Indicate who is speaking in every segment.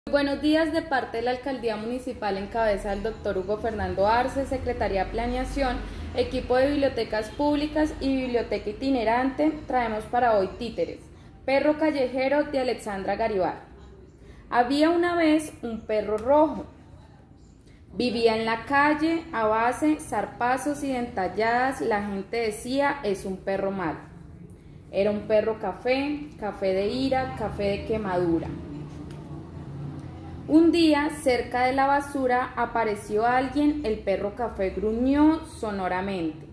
Speaker 1: Buenos días de parte de la Alcaldía Municipal en cabeza del Dr. Hugo Fernando Arce, Secretaría de Planeación, equipo de bibliotecas públicas y biblioteca itinerante. Traemos para hoy títeres, perro callejero de Alexandra Garibay. Había una vez un perro rojo. Vivía en la calle, a base, zarpazos y dentalladas. La gente decía, es un perro malo. Era un perro café, café de ira, café de quemadura. Un día, cerca de la basura, apareció alguien. El perro café gruñó sonoramente,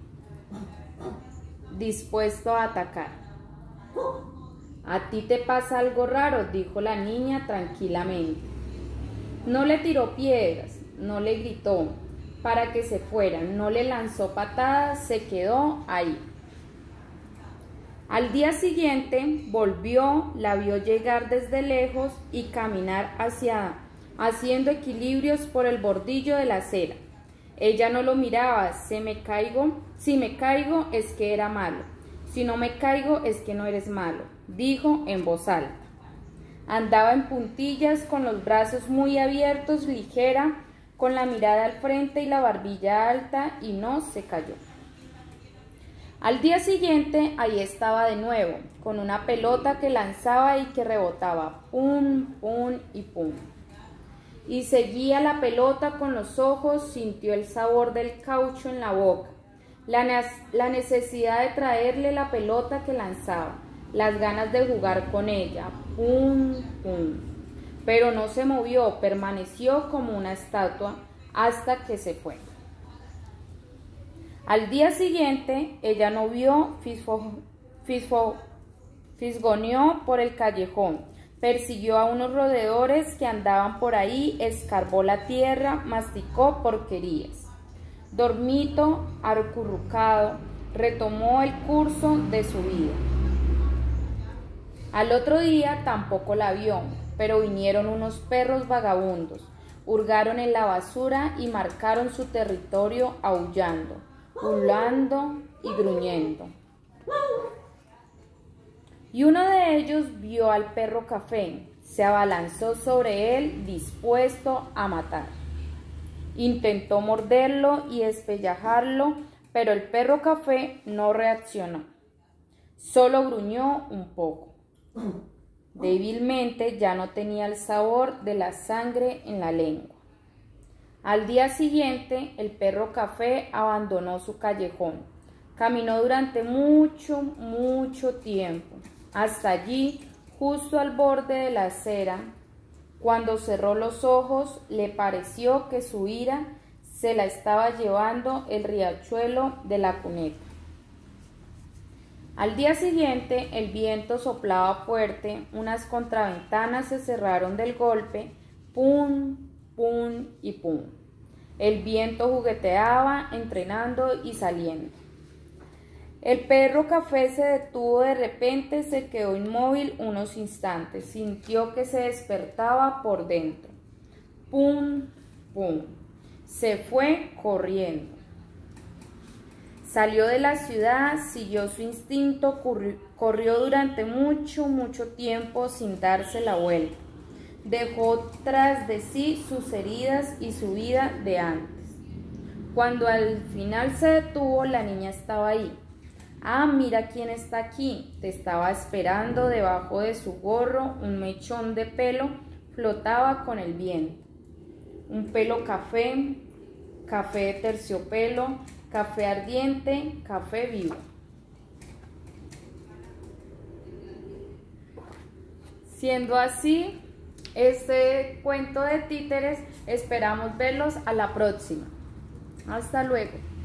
Speaker 1: dispuesto a atacar. «¿A ti te pasa algo raro?», dijo la niña tranquilamente. No le tiró piedras, no le gritó para que se fueran, no le lanzó patadas, se quedó ahí. Al día siguiente volvió, la vio llegar desde lejos y caminar haciendo equilibrios por el bordillo de la acera. Ella no lo miraba. Si me caigo es que era malo. Si no me caigo es que no eres malo, dijo en voz alta. Andaba en puntillas, con los brazos muy abiertos, ligera, con la mirada al frente y la barbilla alta, y no se cayó. Al día siguiente, ahí estaba de nuevo, con una pelota que lanzaba y que rebotaba, pum, pum y pum. Y seguía la pelota con los ojos, sintió el sabor del caucho en la boca, la necesidad de traerle la pelota que lanzaba, las ganas de jugar con ella, pum, pum. Pero no se movió, permaneció como una estatua hasta que se fue. Al día siguiente, ella no vio, fisgoneó por el callejón, persiguió a unos roedores que andaban por ahí, escarbó la tierra, masticó porquerías. Dormito, acurrucado, retomó el curso de su vida. Al otro día tampoco la vio, pero vinieron unos perros vagabundos, hurgaron en la basura y marcaron su territorio aullando, ululando y gruñendo. Y uno de ellos vio al perro café, se abalanzó sobre él dispuesto a matar. Intentó morderlo y despellejarlo, pero el perro café no reaccionó, solo gruñó un poco. Débilmente, ya no tenía el sabor de la sangre en la lengua. Al día siguiente, el perro café abandonó su callejón. Caminó durante mucho tiempo, hasta allí, justo al borde de la acera. Cuando cerró los ojos, le pareció que su ira se la estaba llevando el riachuelo de la cuneta. Al día siguiente, el viento soplaba fuerte, unas contraventanas se cerraron del golpe, pum, pum y pum. El viento jugueteaba, entrando y saliendo. El perro café se detuvo de repente, se quedó inmóvil unos instantes, sintió que se despertaba por dentro. Pum, pum. Se fue corriendo. Salió de la ciudad, siguió su instinto, corrió durante mucho tiempo sin darse la vuelta. Dejó tras de sí sus heridas y su vida de antes. Cuando al final se detuvo, la niña estaba ahí. «Ah, mira quién está aquí», te estaba esperando. Debajo de su gorro, un mechón de pelo flotaba con el viento. Un pelo café, café de terciopelo, café ardiente, café vivo. Siendo así, este cuento de títeres, esperamos verlos a la próxima. Hasta luego.